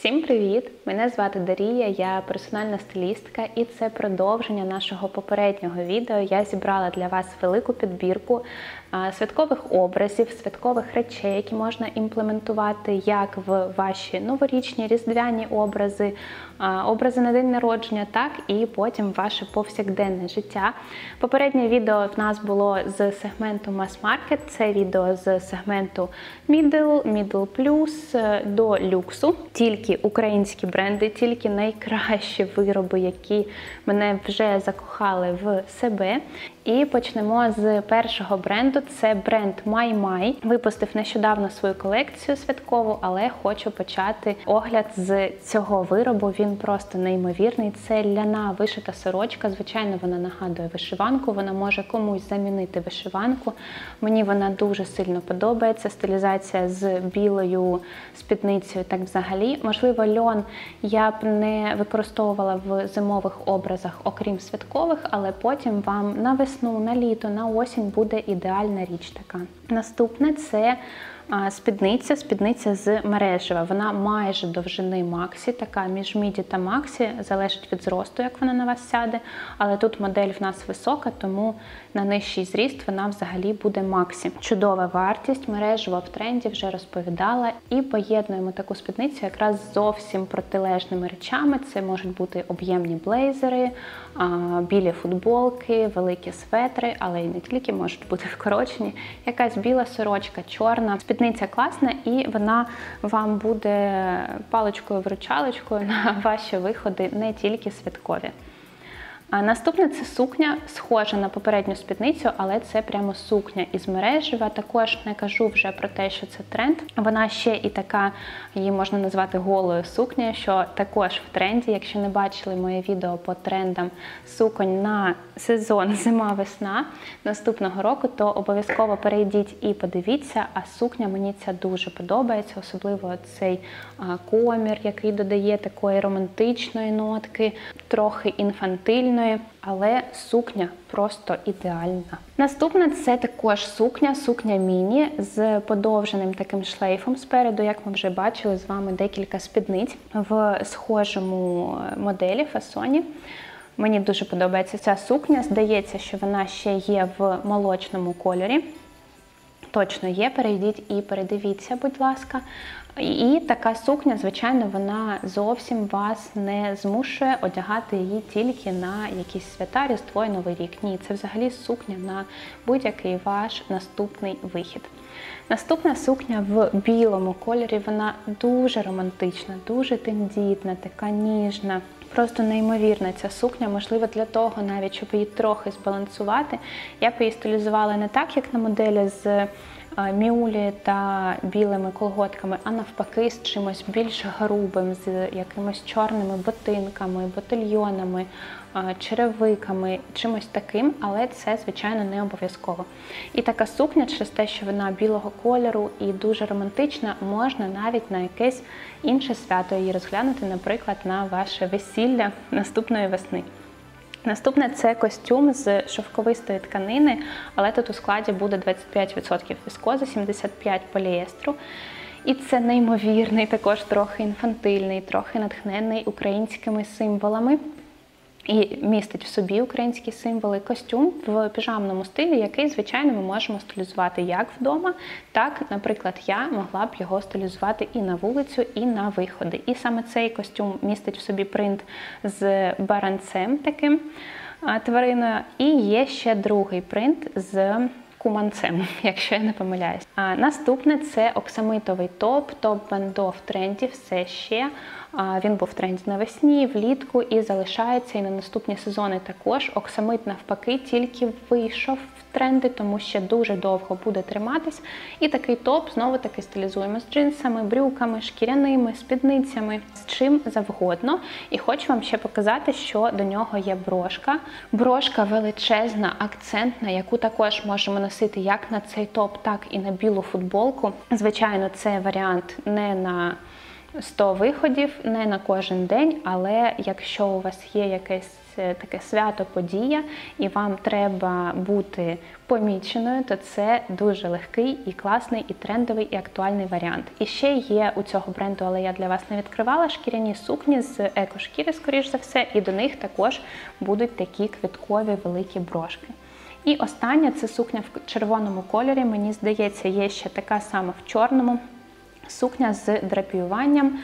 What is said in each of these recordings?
Всім привіт! Мене звати Дарія, я персональна стилістка і це продовження нашого попереднього відео. Я зібрала для вас велику підбірку святкових образів, святкових речей, які можна імплементувати як в ваші новорічні, різдвяні образи, образи на день народження, так і потім в ваше повсякденне життя. Попереднє відео в нас було з сегменту Mass Market, це відео з сегменту Middle Plus до люксу. Тільки українські бренди, тільки найкращі вироби, які мене вже закохали в себе. І почнемо з першого бренду. Це бренд My. Випустив нещодавно свою колекцію святкову, але хочу почати огляд з цього виробу. Він просто неймовірний. Це ляна вишита сорочка. Звичайно, вона нагадує вишиванку. Вона може комусь замінити вишиванку. Мені вона дуже сильно подобається. Стилізація з білою спідницею, так взагалі. Можливо, льон я б не використовувала в зимових образах, окрім святкових, але потім вам на весну, на літо, на осінь буде ідеальна річ така. Наступне – це спідниця з мережева. Вона майже довжини максі, така між міді та максі, залежить від зросту, як вона на вас сяде, але тут модель в нас висока, тому на нижчий зріст вона взагалі буде максі. Чудова вартість, мережева в тренді, вже розповідала, і поєднуємо таку спідницю якраз з зовсім протилежними речами. Це можуть бути об'ємні блейзери, білі футболки, великі светри, але й не тільки, можуть бути вкорочені, якась біла сорочка, чорна. Спідниця класна і вона вам буде паличкою-виручалочкою на ваші виходи, не тільки святкові. Наступне – це сукня, схожа на попередню спідницю, але це прямо сукня із мережева. Також не кажу вже про те, що це тренд. Вона ще і така, її можна назвати голою сукнею, що також в тренді. Якщо не бачили моє відео по трендам суконь на сезон зима-весна наступного року, то обов'язково перейдіть і подивіться, а сукня мені ця дуже подобається, особливо цей комір, який додає такої романтичної нотки, трохи інфантильної, але сукня просто ідеальна. Наступне – це також сукня міні з подовженим таким шлейфом спереду, як ми вже бачили з вами декілька спідниць в схожому моделі, фасоні. Мені дуже подобається ця сукня, здається, що вона ще є в молочному кольорі. Точно є, перейдіть і передивіться, будь ласка. І така сукня, звичайно, вона зовсім вас не змушує одягати її тільки на якісь свята, Різдво і Новий рік. Ні, це взагалі сукня на будь-який ваш наступний вихід. Наступна сукня в білому кольорі, вона дуже романтична, дуже тендітна, така ніжна. Просто неймовірна ця сукня, можливо, для того навіть, щоб її трохи збалансувати. Я б її стилізувала не так, як на моделі з мюлі та білими колготками, а навпаки з чимось більш грубим, з якимось чорними ботинками, ботильйонами, черевиками, чимось таким, але це, звичайно, не обов'язково. І така сукня, через те, що вона білого кольору і дуже романтична, можна навіть на якесь інше свято її розглянути, наприклад, на ваше весілля наступної весни. Наступне – це костюм з шовковистої тканини, але тут у складі буде 25% віскози, 75% поліестру. І це неймовірний, також трохи інфантильний, трохи натхнений українськими символами. І містить в собі українські символи, костюм в піжамному стилі, який, звичайно, ми можемо стилізувати як вдома, так, наприклад, я могла б його стилізувати і на вулицю, і на виходи. І саме цей костюм містить в собі принт з баранцем таким твариною, і є ще другий принт з куманцем, якщо я не помиляюсь. Наступне – це оксамитовий топ, топ-бандо в тренді все ще. Він був в тренді навесні, влітку і залишається і на наступні сезони також. Оксамит навпаки тільки вийшов в тренди, тому ще дуже довго буде триматись. І такий топ знову-таки стилізуємо з джинсами, брюками, шкіряними, спідницями, з чим завгодно. І хочу вам ще показати, що до нього є брошка. Брошка величезна, акцентна, яку також можемо носити як на цей топ, так і на білу футболку. Звичайно, це варіант не на 100 виходів, не на кожен день, але якщо у вас є якесь таке свято-подія і вам треба бути поміченою, то це дуже легкий і класний, і трендовий, і актуальний варіант. І ще є у цього бренду, але я для вас не відкривала, шкіряні сукні з екошкіри, скоріш за все, і до них також будуть такі квіткові великі брошки. І остання – це сукня в червоному кольорі, мені здається, є ще така сама в чорному. Сукня з драпіюванням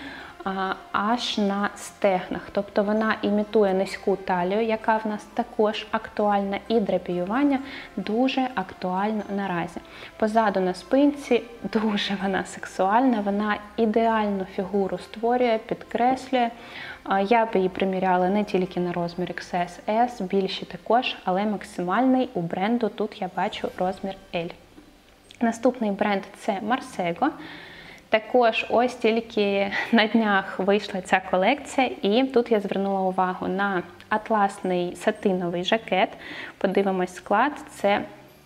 аж на стегнах, тобто вона імітує низьку талію, яка в нас також актуальна, і драпіювання дуже актуально наразі. Позаду на спинці дуже вона сексуальна, вона ідеальну фігуру створює, підкреслює. Я б її приміряла не тільки на розмір XS, S, більші також, але максимальний у бренду тут я бачу розмір L. Наступний бренд – це Marsego. Також ось тільки на днях вийшла ця колекція, і тут я звернула увагу на атласний сатиновий жакет. Подивимось склад. Це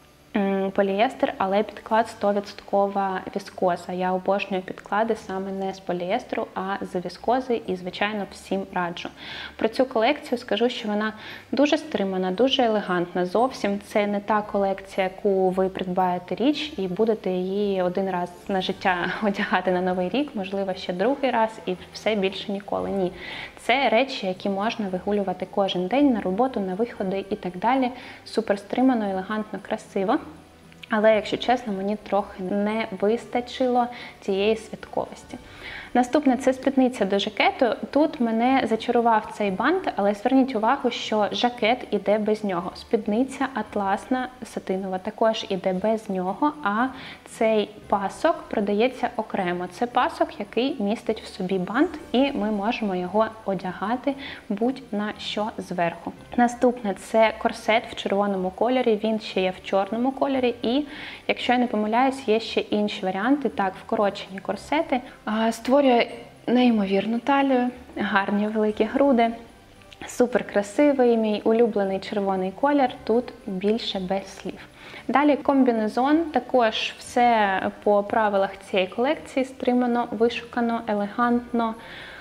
поліестер, але підклад 100% віскоза. Я обожнюю підклади саме не з поліестеру, а з віскози, і, звичайно, всім раджу. Про цю колекцію скажу, що вона дуже стримана, дуже елегантна. Зовсім це не та колекція, яку ви придбаєте річ і будете її один раз на життя одягати на Новий рік, можливо, ще другий раз і все більше ніколи. Ні. Це речі, які можна вигулювати кожен день на роботу, на виходи і так далі. Супер стримано, елегантно, красиво. Але, якщо чесно, мені трохи не вистачило цієї святковості. Наступне – це спідниця до жакету. Тут мене зачарував цей бант, але зверніть увагу, що жакет іде без нього. Спідниця атласна, сатинова також іде без нього, а цей пасок продається окремо. Це пасок, який містить в собі бант, і ми можемо його одягати будь-на що зверху. Наступне – це корсет в червоному кольорі, він ще є в чорному кольорі, і, якщо я не помиляюсь, є ще інші варіанти. Так, вкорочені корсети. Створює неймовірну талію, гарні великі груди, супер красивий, мій улюблений червоний колір, тут більше без слів. Далі комбінезон, також все по правилах цієї колекції, стримано, вишукано, елегантно,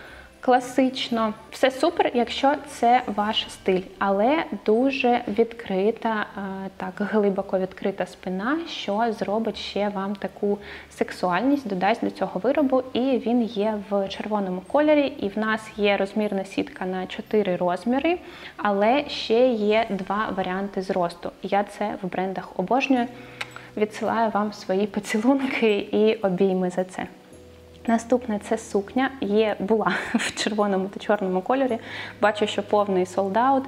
класично. Все супер, якщо це ваш стиль, але дуже відкрита, так глибоко відкрита спина, що зробить ще вам таку сексуальність, додасть до цього виробу. І він є в червоному кольорі, і в нас є розмірна сітка на 4 розміри, але ще є 2 варіанти зросту. Я це в брендах обожнюю. Відсилаю вам свої поцілунки і обійми за це. Наступне – це сукня, була в червоному та чорному кольорі, бачу, що повний солд-аут,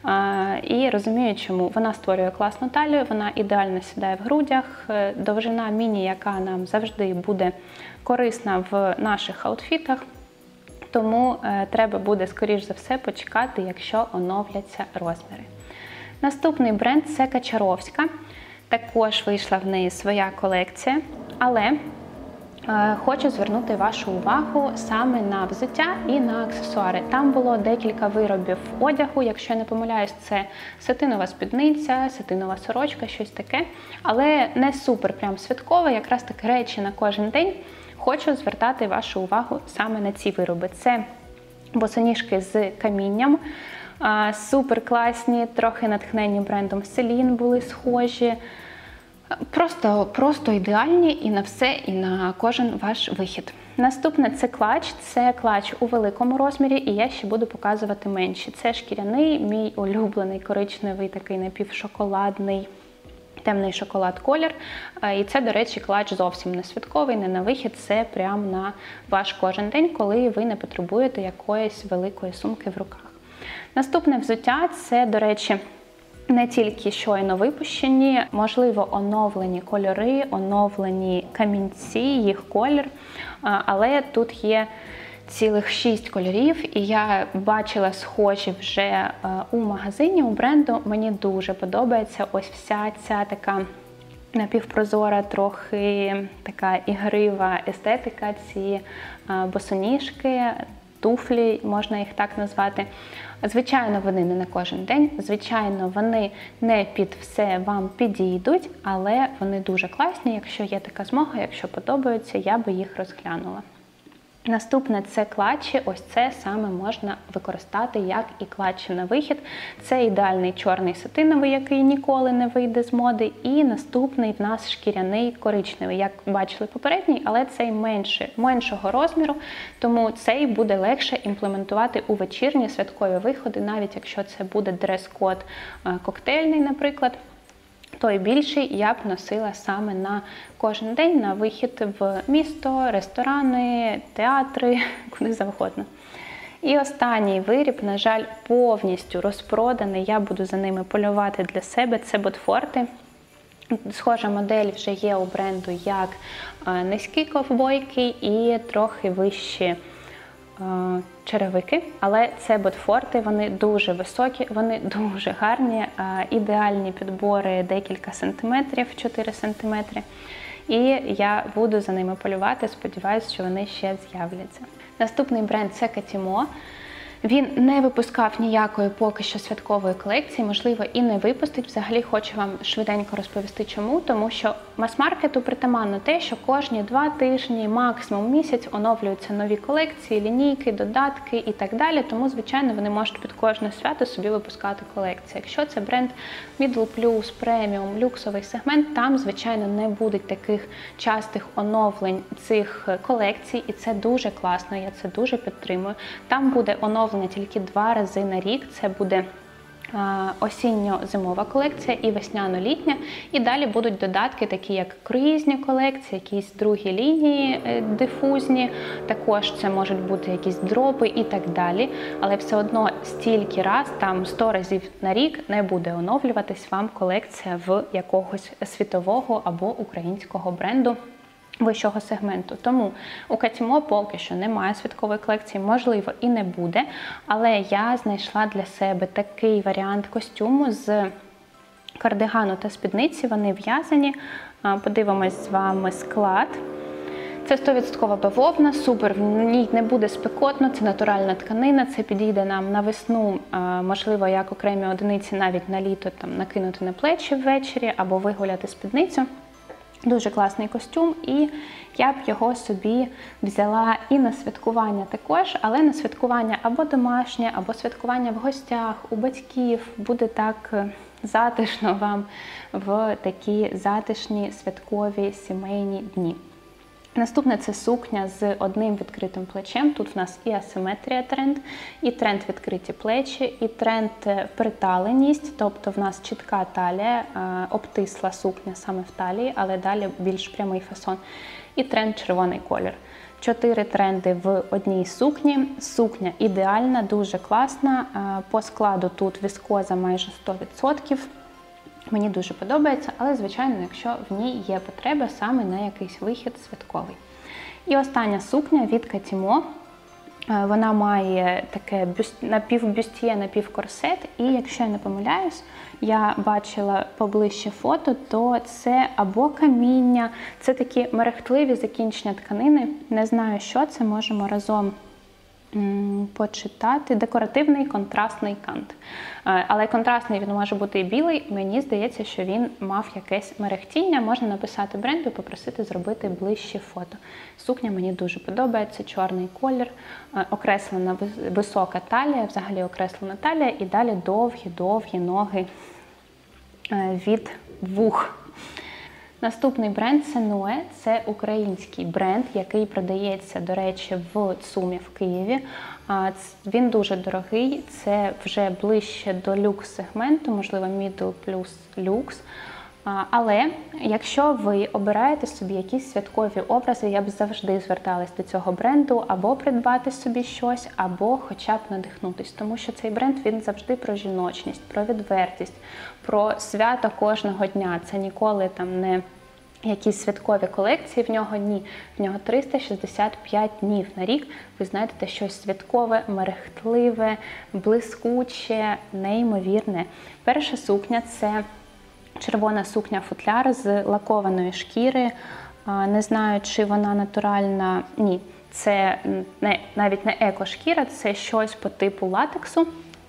і розумію, чому. Вона створює класну талію, вона ідеально сідає в грудях, довжина міні, яка нам завжди буде корисна в наших аутфітах, тому треба буде, скоріш за все, почекати, якщо оновляться розміри. Наступний бренд – це Качаровська, також вийшла в неї своя колекція, але хочу звернути вашу увагу саме на взуття і на аксесуари. Там було декілька виробів одягу, якщо я не помиляюсь, це сатинова спідниця, сатинова сорочка, щось таке, але не супер прям святкове, якраз таки речі на кожен день. Хочу звертати вашу увагу саме на ці вироби. Це босоніжки з камінням, супер класні, трохи натхнені брендом Celine були схожі. Просто ідеальні і на все, і на кожен ваш вихід. Наступне – це клач у великому розмірі, і я ще буду показувати менші. Це шкіряний, мій улюблений коричневий, такий напівшоколадний, темний шоколад колір. І це, до речі, клач зовсім не святковий, не на вихід, це прямо на ваш кожен день, коли ви не потребуєте якоїсь великої сумки в руках. Наступне взуття – це, до речі, не тільки щойно випущені, можливо, оновлені кольори, оновлені камінці, їх колір, але тут є цілих 6 кольорів, і я бачила схожі вже у магазині, у бренду. Мені дуже подобається ось вся ця така напівпрозора, трохи така ігрива естетика, ці босоніжки, туфлі, можна їх так назвати. Звичайно, вони не на кожен день, звичайно, вони не під все вам підійдуть, але вони дуже класні, якщо є така змога, якщо подобаються, я би їх розглянула. Наступне – це клатчі. Ось це саме можна використати як і клатчі на вихід. Це ідеальний чорний сатиновий, який ніколи не вийде з моди. І наступний в нас шкіряний коричневий. Як бачили попередній, але цей меншого розміру, тому цей буде легше імплементувати у вечірні святкові виходи, навіть якщо це буде дрес-код коктейльний, наприклад. Той більший я б носила саме на кожен день, на вихід в місто, ресторани, театри, куди завгодно. І останній виріб, на жаль, повністю розпроданий, я буду за ними полювати для себе, це ботфорти. Схожа модель вже є у бренду як низькі ковбойки і трохи вищі черевики, але це ботфорти, вони дуже високі, вони дуже гарні, ідеальні підбори декілька сантиметрів, 4 сантиметри. І я буду за ними полювати, сподіваюся, що вони ще з'являться. Наступний бренд – це Катімо. Він не випускав ніякої поки що святкової колекції, можливо, і не випустить. Взагалі хочу вам швиденько розповісти чому. Тому що мас-маркету притаманно те, що кожні 2 тижні, максимум місяць оновлюються нові колекції, лінійки, додатки і так далі. Тому, звичайно, вони можуть під кожне свято собі випускати колекції. Якщо це бренд Middle Plus, Premium, люксовий сегмент, там, звичайно, не буде таких частих оновлень цих колекцій. І це дуже класно, я це дуже підтримую. Там буде оновлення тільки 2 рази на рік. Це буде осінньо-зимова колекція і весняно-літня. І далі будуть додатки, такі як круїзні колекції, якісь другі лінії дифузні. Також це можуть бути якісь дропи і так далі. Але все одно стільки раз, там 100 разів на рік не буде оновлюватись вам колекція в якогось світового або українського бренду вищого сегменту. Тому у Катімо поки що немає святкової колекції, можливо, і не буде, але я знайшла для себе такий варіант костюму з кардигану та спідниці, вони в'язані. Подивимось з вами склад. Це 100% бавовна, супер, в ній не буде спекотно, це натуральна тканина, це підійде нам на весну, можливо, як окремі одиниці навіть на літо там, накинути на плечі ввечері або вигуляти спідницю. Дуже класний костюм, і я б його собі взяла і на святкування також, але на святкування або домашнє, або святкування в гостях, у батьків. Буде так затишно вам в такі затишні святкові сімейні дні. Наступне – це сукня з одним відкритим плечем. Тут в нас і асиметрія тренд, і тренд відкриті плечі, і тренд приталеність, тобто в нас чітка талія, обтисла сукня саме в талії, але далі більш прямий фасон, і тренд червоний колір. 4 тренди в одній сукні. Сукня ідеальна, дуже класна, по складу тут віскоза майже 100%. Мені дуже подобається, але, звичайно, якщо в ній є потреба саме на якийсь вихід святковий. І остання сукня від Катімо. Вона має таке напівбюстіє, напівкорсет. І, якщо я не помиляюсь, я бачила поближче фото, то це або каміння, це такі мерехтливі закінчення тканини. Не знаю, що це, можемо разом почитати. Декоративний контрастний кант. Але контрастний він може бути і білий. Мені здається, що він мав якесь мерехтіння. Можна написати бренду і попросити зробити ближче фото. Сукня мені дуже подобається, чорний колір, окреслена висока талія, взагалі окреслена талія, і далі довгі ноги від вух. Наступний бренд – це Нуе. Це український бренд, який продається, до речі, в ЦУМі в Києві. Він дуже дорогий, це вже ближче до люкс-сегменту, можливо, middle плюс люкс. Але якщо ви обираєте собі якісь святкові образи, я б завжди зверталась до цього бренду, або придбати собі щось, або хоча б надихнутись. Тому що цей бренд, він завжди про жіночність, про відвертість, про свято кожного дня. Це ніколи там не якісь святкові колекції в нього, ні. В нього 365 днів на рік. Ви знайдете щось святкове, мерехтливе, блискуче, неймовірне. Перша сукня – це червона сукня-футляр з лакованої шкіри. Не знаю, чи вона натуральна. Ні, це навіть не еко-шкіра, це щось по типу латексу.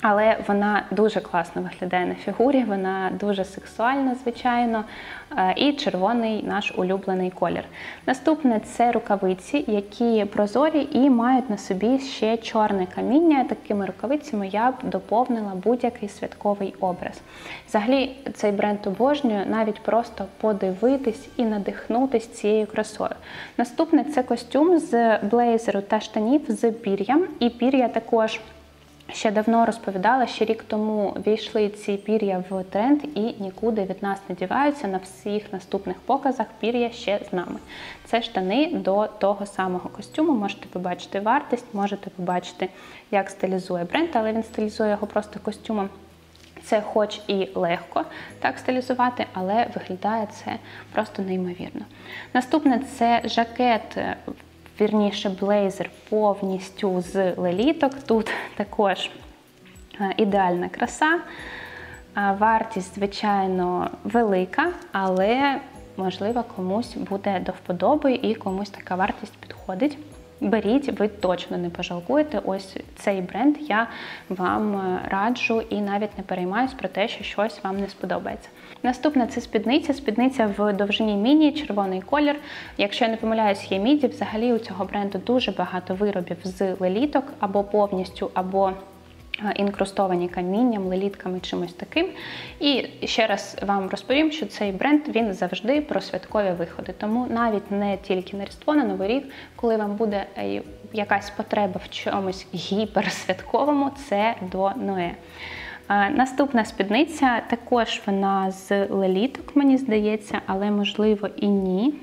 Але вона дуже класно виглядає на фігурі, вона дуже сексуальна, звичайно, і червоний наш улюблений колір. Наступне – це рукавиці, які прозорі і мають на собі ще чорне каміння. Такими рукавицями я б доповнила будь-який святковий образ. Взагалі, цей бренд обожнюю, навіть просто подивитись і надихнутись цією красою. Наступне – це костюм з блейзеру та штанів з пір'ям. І пір'я також ще давно розповідала, що рік тому війшли ці пір'я в тренд і нікуди від нас не діваються. На всіх наступних показах пір'я ще з нами. Це штани до того самого костюму. Можете побачити вартість, можете побачити, як стилізує бренд, але він стилізує його просто костюмом. Це хоч і легко так стилізувати, але виглядає це просто неймовірно. Наступне – це жакет, вірніше блейзер повністю з леліток. Тут також ідеальна краса. Вартість, звичайно, велика, але, можливо, комусь буде до вподоби і комусь така вартість підходить. Беріть, ви точно не пожалкуєте. Ось цей бренд я вам раджу і навіть не переймаюсь про те, що щось вам не сподобається. Наступне – це спідниця. Спідниця в довжині міні, червоний колір. Якщо я не помиляюсь, є міді. Взагалі у цього бренду дуже багато виробів з леліток, або повністю, або інкрустовані камінням, лелітками, чимось таким. І ще раз вам розповім, що цей бренд, він завжди про святкові виходи. Тому навіть не тільки на Різдво, на Новий рік, коли вам буде якась потреба в чомусь гіперсвятковому, це до Ноe. Наступна спідниця, також вона з леліток, мені здається, але можливо і ні.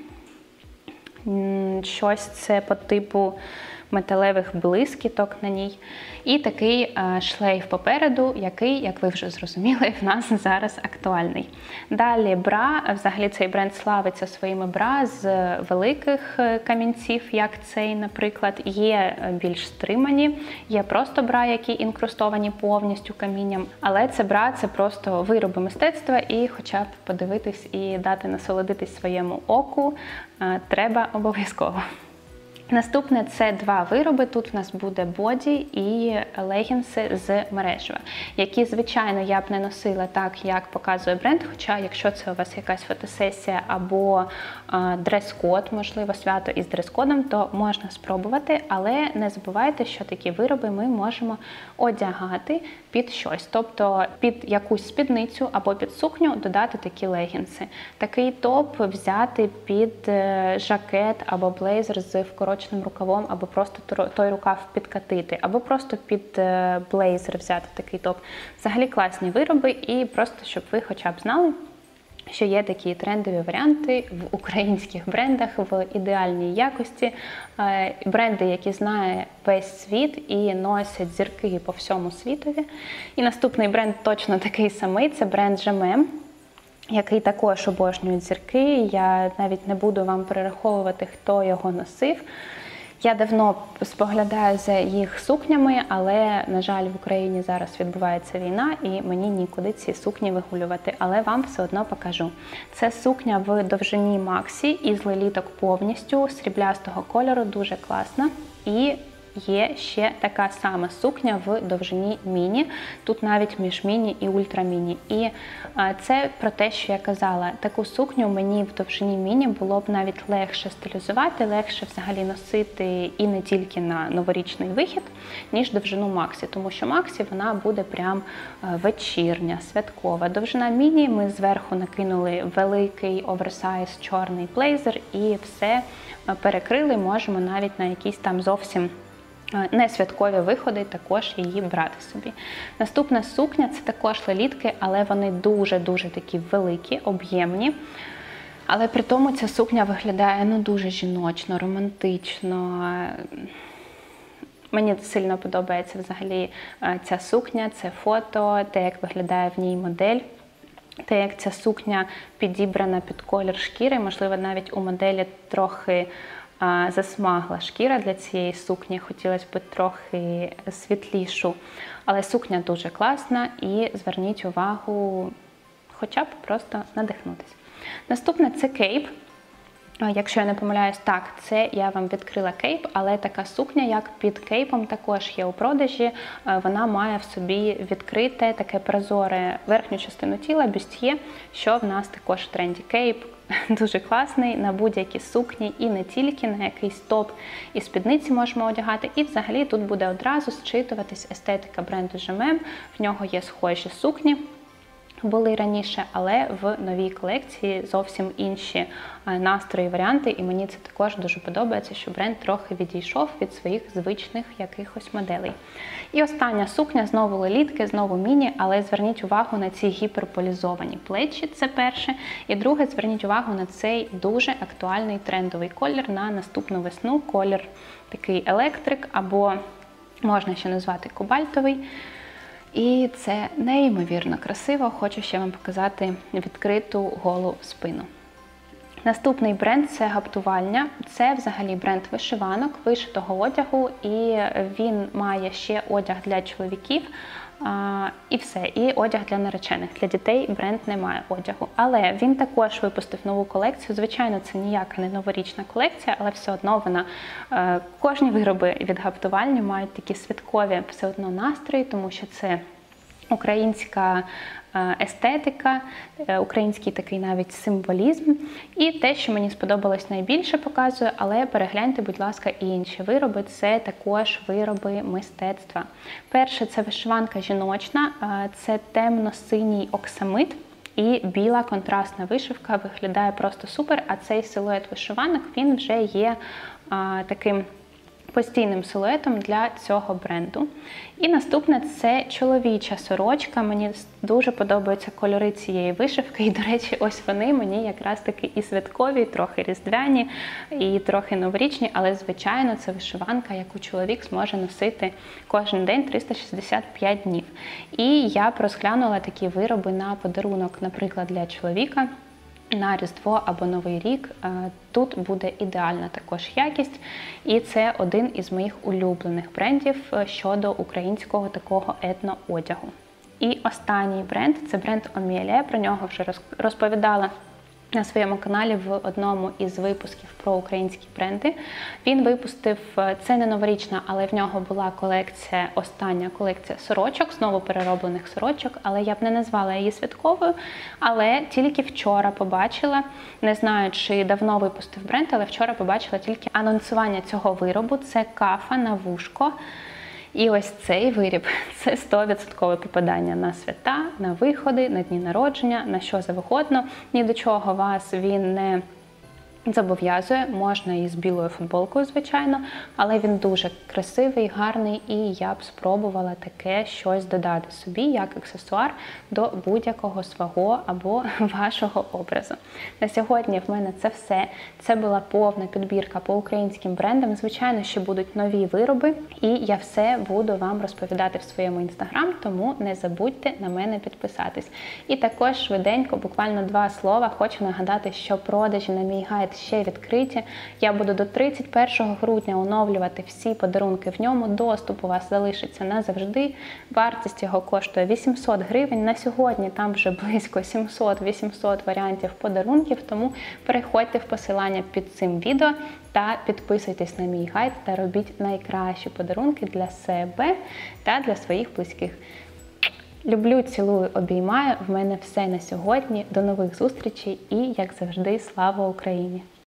Щось це по типу металевих блискіток на ній. І такий шлейф попереду, який, як ви вже зрозуміли, в нас зараз актуальний. Далі бра. Взагалі цей бренд славиться своїми бра з великих камінців, як цей, наприклад. Є більш стримані, є просто бра, які інкрустовані повністю камінням. Але це бра – це просто вироби мистецтва, і хоча б подивитись і дати насолодитись своєму оку треба обов'язково. Наступне – це два вироби. Тут в нас буде боді і легінси з мережева, які, звичайно, я б не носила так, як показує бренд, хоча, якщо це у вас якась фотосесія або дрес-код, можливо, свято із дрес-кодом, то можна спробувати, але не забувайте, що такі вироби ми можемо одягати під щось, тобто під якусь спідницю або під сукню додати такі легінси. Такий топ взяти під жакет або блейзер з вкороченим рукавом, або просто той рукав підкатити, або просто під блейзер взяти такий топ. Взагалі класні вироби, і просто, щоб ви хоча б знали, що є такі трендові варіанти в українських брендах в ідеальній якості. Бренди, які знає весь світ і носять зірки по всьому світові. І наступний бренд точно такий самий, це бренд Jamem, який також обожнюють зірки. Я навіть не буду вам перераховувати, хто його носив. Я давно споглядаю за їх сукнями, але, на жаль, в Україні зараз відбувається війна і мені нікуди ці сукні вигулювати, але вам все одно покажу. Це сукня в довжині Максі із леліток повністю, сріблястого кольору, дуже класна. І є ще така сама сукня в довжині міні, тут навіть між міні і ультраміні. І це про те, що я казала, таку сукню мені в довжині міні було б навіть легше стилізувати, легше взагалі носити і не тільки на новорічний вихід, ніж довжину Максі, тому що Максі вона буде прям вечірня, святкова. Довжина міні ми зверху накинули великий оверсайз чорний блейзер і все перекрили, можемо навіть на якісь там зовсім не святкові виходи також її брати собі. Наступна сукня – це також лелітки, але вони дуже-дуже такі великі, об'ємні. Але при тому ця сукня виглядає дуже жіночно, романтично. Мені сильно подобається взагалі ця сукня, це фото, те, як виглядає в ній модель. Те, як ця сукня підібрана під колір шкіри, можливо, навіть у моделі трохи засмагла шкіра для цієї сукні, хотілося б трохи світлішу, але сукня дуже класна і зверніть увагу, хоча б просто надихнутися. Наступне – це кейп. Якщо я не помиляюсь, так, це я вам відкрила кейп, але така сукня, як під кейпом, також є у продажі. Вона має в собі відкрите, таке прозоре верхню частину тіла, бюст'є, що в нас також в тренді. Кейп дуже класний на будь-які сукні і не тільки, на якийсь топ і спідниці можемо одягати. І взагалі тут буде одразу зчитуватись естетика бренду Gemem. В нього є схожі сукні. Були раніше, але в новій колекції зовсім інші настрої, варіанти, і мені це також дуже подобається, що бренд трохи відійшов від своїх звичних якихось моделей. І остання сукня, знову лелітки, знову міні, але зверніть увагу на ці гіперполізовані плечі, це перше. І друге, зверніть увагу на цей дуже актуальний трендовий колір на наступну весну, колір такий електрик, або можна ще назвати кобальтовий. І це неймовірно красиво, хочу ще вам показати відкриту голу спину. Наступний бренд – це гаптувальня. Це взагалі бренд вишиванок, вишитого одягу, і він має ще одяг для чоловіків, і все, і одяг для наречених. Для дітей бренд не має одягу. Але він також випустив нову колекцію. Звичайно, це ніяка не новорічна колекція, але все одно вона, кожні вироби від гаптувальні мають такі святкові все одно настрої, тому що це українська естетика, український такий навіть символізм. І те, що мені сподобалось найбільше, показую, але перегляньте, будь ласка, і інші вироби. Це також вироби мистецтва. Перше – це вишиванка жіночна, це темно-синій оксамит і біла контрастна вишивка, виглядає просто супер, а цей силует вишиванок, він вже є таким постійним силуетом для цього бренду. І наступне – це чоловіча сорочка. Мені дуже подобаються кольори цієї вишивки. І, до речі, ось вони мені якраз таки і святкові, трохи різдвяні, і трохи новорічні. Але, звичайно, це вишиванка, яку чоловік зможе носити кожен день 365 днів. І я розглянула такі вироби на подарунок, наприклад, для чоловіка. На Різдво або Новий рік тут буде ідеальна також якість, і це один із моїх улюблених брендів щодо українського такого етно-одягу. І останній бренд – це бренд Омелія, про нього вже розповідала на своєму каналі в одному із випусків про українські бренди. Він випустив, це не новорічна, але в нього була колекція, остання колекція сорочок, знову перероблених сорочок, але я б не назвала її святковою, але тільки вчора побачила, не знаю, чи давно випустив бренд, але вчора побачила тільки анонсування цього виробу, це кафа на вушко. І ось цей виріб – це 100% попадання на свята, на виходи, на дні народження, на що завгодно. Ні до чого вас він не зобов'язує, можна і з білою футболкою, звичайно, але він дуже красивий, гарний, і я б спробувала таке щось додати собі, як аксесуар до будь-якого свого або вашого образу. На сьогодні в мене це все. Це була повна підбірка по українським брендам. Звичайно, ще будуть нові вироби, і я все буду вам розповідати в своєму інстаграм, тому не забудьте на мене підписатись. І також швиденько, буквально 2 слова, хочу нагадати, що продажі на мій гайд ще відкриті. Я буду до 31 грудня оновлювати всі подарунки в ньому. Доступ у вас залишиться назавжди. Вартість його коштує 800 гривень. На сьогодні там вже близько 700-800 варіантів подарунків, тому переходьте в посилання під цим відео та підписуйтесь на мій гайд та робіть найкращі подарунки для себе та для своїх близьких. Люблю, цілую, обіймаю. В мене все на сьогодні. До нових зустрічей і, як завжди, слава Україні!